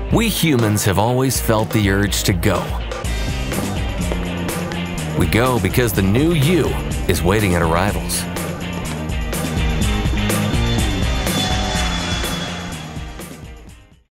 We humans have always felt the urge to go. We go because the new you is waiting at arrivals.